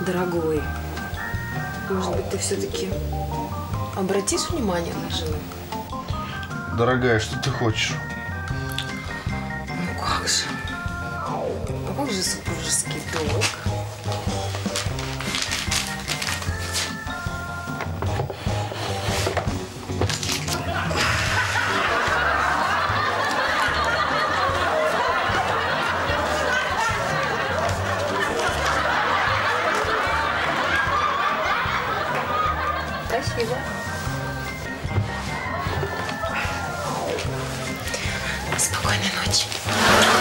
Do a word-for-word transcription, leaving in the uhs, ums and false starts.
Дорогой, может быть, ты все-таки обратишь внимание на жену? Дорогая, что ты хочешь? Ну как же? А как же супружеский долг? Спасибо. Спокойной ночи.